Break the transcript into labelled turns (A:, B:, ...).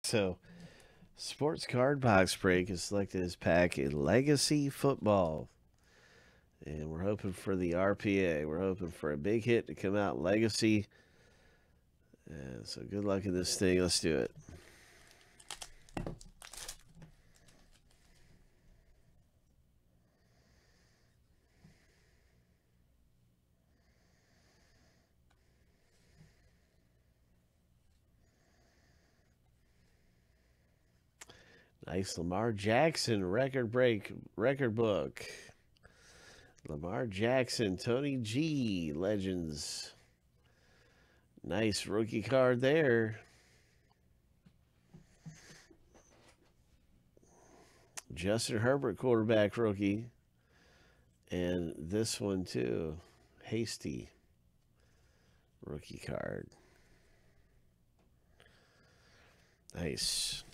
A: So, sports card box break is selected as pack in Legacy Football. And we're hoping for the RPA. We're hoping for a big hit to come out Legacy. And so good luck in this thing. Let's do it. Nice Lamar Jackson record book. Lamar Jackson, Tony G, Legends. Nice rookie card there. Justin Herbert, quarterback rookie. And this one too. Hasty rookie card. Nice.